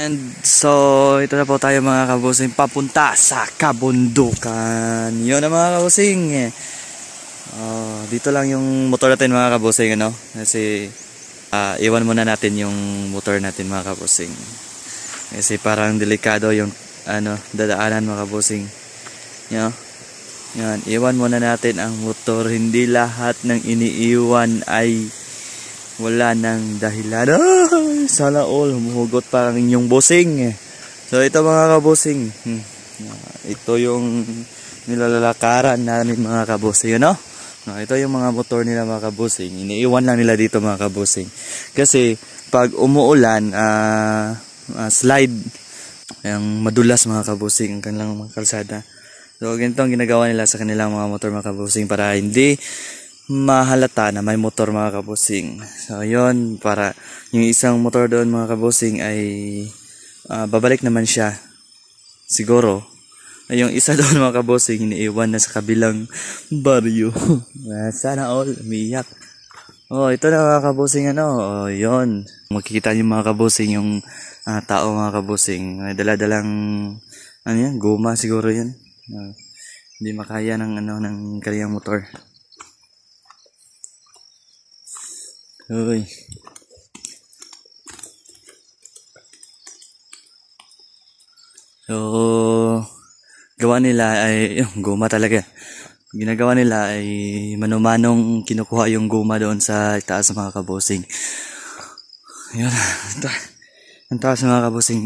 And so, ito na po tayo mga kabusing, papunta sa kabundukan. Yun na mga kabusing. Dito lang yung motor natin mga kabusing, ano? Kasi, iwan muna natin yung motor natin mga kabusing. Kasi parang delikado yung, dadaanan mga kabusing. Yan. Yan, iwan muna natin ang motor. Hindi lahat ng iniiwan ay wala nang dahilan. Sana all humuhugot pa ang inyong busing. So ito mga kabusing, ito yung nilalakaran namin mga kabusing, ano? Ito yung mga motor nila mga kabusing. Iniiwan lang nila dito mga kabusing. Kasi pag umuulan, slide, yung madulas mga kabusing ang kanilang mga kalsada. So ganito ang ginagawa nila sa kanilang mga motor mga kabusing para hindi mahalata na may motor mga kabusing. So yun, para yung isang motor doon mga kabusing ay babalik naman siya siguro. Yung isa doon mga kabusing iniiwan na sa kabilang baryo. Sana all umiyak. Ito na mga kabusing, yun, makikita niyo mga kabusing yung tao mga kabusing. May dala-dalang yan, guma siguro yan. Hindi makaya ng ng kanyang motor. Uy. So, gawa nila ay guma talaga. Ginagawa nila ay manumanong kinukuha yung guma doon sa taas mga kabusing. Ayun, ang taas mga kabusing,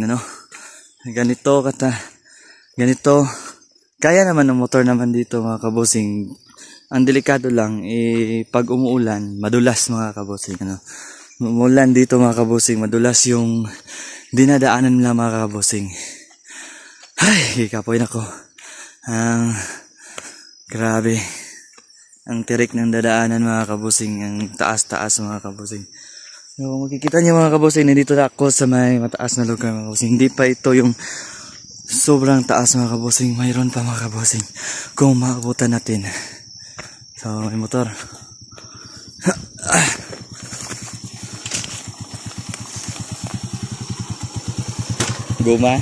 ganito. Kaya naman ng motor naman dito mga kabusing. Ang delikado lang, pag umuulan, madulas mga kabusing. Umuulan dito mga kabusing, madulas yung dinadaanan nila mga kabusing. Ay, kapoy na ko. Grabe. Ang tirik ng dadaanan mga kabusing, ang taas-taas mga kabusing. So, makikita niyo mga kabusing, nandito na ako sa may mataas na lugar mga kabusing. Hindi pa ito yung sobrang taas mga kabusing, mayroon pa mga kabusing. Kung maabutan natin. So, may motor. Guma.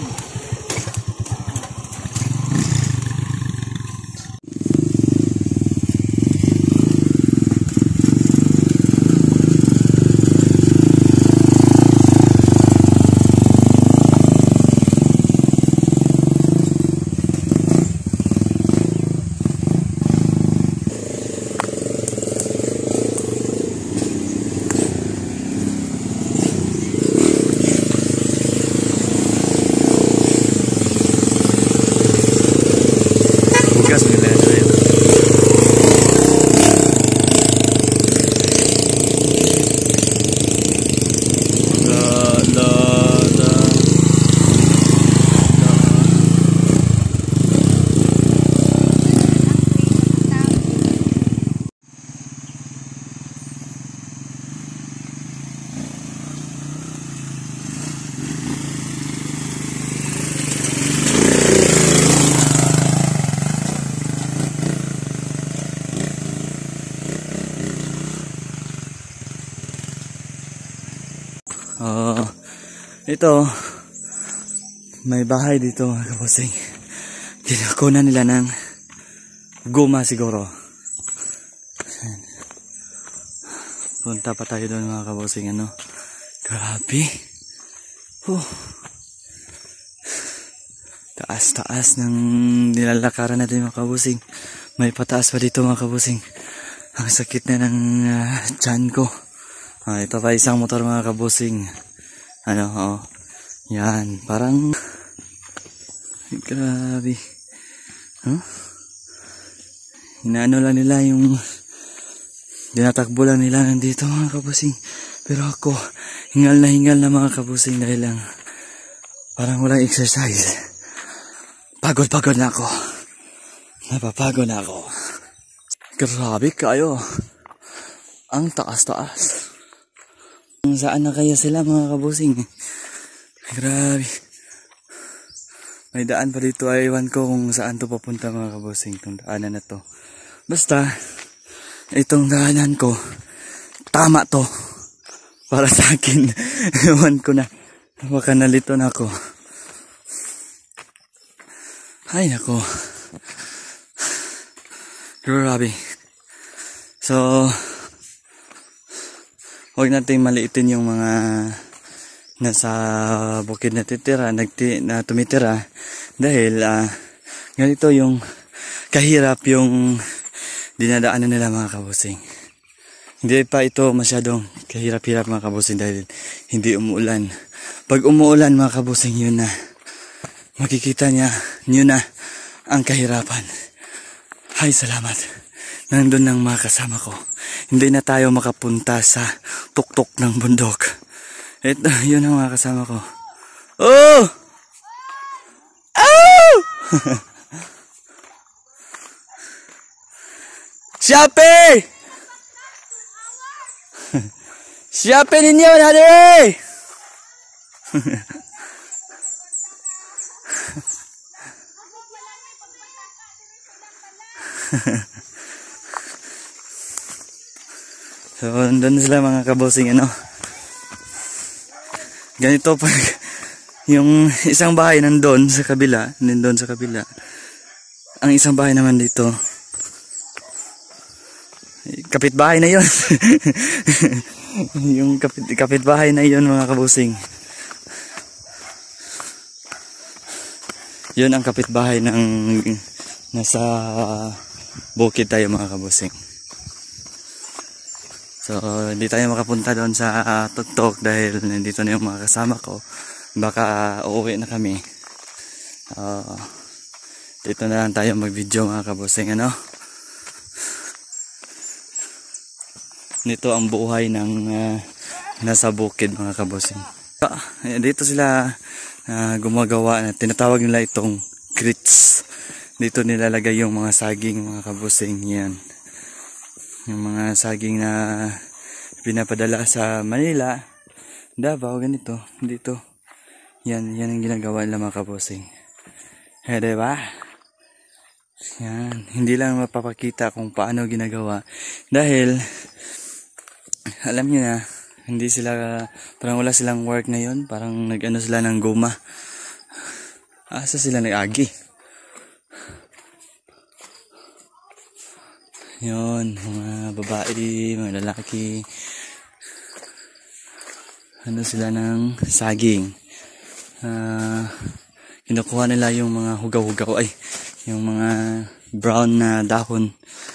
Gas nila yun. Ito, may bahay dito mga kabusing. Kinakunan nila ng guma siguro. Punta pa tayo doon mga kabusing, Grabe. Taas-taas ng nilalakaran natin mga kabusing. May pataas pa dito mga kabusing. Ang sakit na ng tiyan ko. Ito pa isang motor mga kabusing. Yan, parang grabe. Inaano lang nila yung dinatakbo lang nila nandito mga kabusing. Pero ako, hingal na mga kabusing dahil lang parang walang exercise. Pagod na ako. Napapagod na ako. Grabe kayo. Ang taas-taas. Saan na kaya sila mga kabusing? Grabe. May daan pa dito, ewan ko kung saan to papunta mga kabusing, itong daanan na to. Basta, itong daanan ko, tama to. Para sa akin, ewan ko na. Baka nalito na ako. Ay, nako. Grabe. So, huwag natin maliitin yung mga nasa bukid na tumitira dahil ganito yung kahirap yung dinadaanan nila mga kabusing. Hindi pa ito masyadong kahirap-hirap mga kabusing dahil hindi umuulan. Pag umuulan mga kabusing, yun na. Makikita nyo na ang kahirapan. Ay, salamat. Nandun ng mga kasama ko. Hindi na tayo makapunta sa tuktok ng bundok. Ito, yun ang mga kasama ko. Oh! Oh! Siyape! Siyape ninyo, nari! So, doon sila mga kabosing, ano. Ganito pag yung isang bahay nandun sa kabila, ang isang bahay naman dito. Kapitbahay na yun. Yung kapitbahay na yun mga kabosing. Yun ang kapitbahay ng nasa bukid tayo mga kabosing. So, hindi tayo makapunta doon sa tuktok dahil nandito na yung mga kasama ko. Baka uuwi na kami. Dito na lang tayo mag-video mga kabosing, ano? Nito ang buhay ng nasa bukid mga kabosing. Dito sila gumagawa na tinatawag nila itong grits. Dito nilalagay yung mga saging mga kabosing, yan. Yung mga saging na pinapadala sa Manila, Davao, ganito, dito. Yan ang ginagawa nila mga kabosing. Diba? Yan, hindi lang mapapakita kung paano ginagawa. Dahil, alam niyo na, hindi sila, parang wala silang work ngayon, parang nag-ano sila ng goma. Asa sila nag-agi? Yun, mga babae, mga lalaki. Ano sila ng saging. Kinukuha nila yung mga hugaw-hugaw, yung mga brown na dahon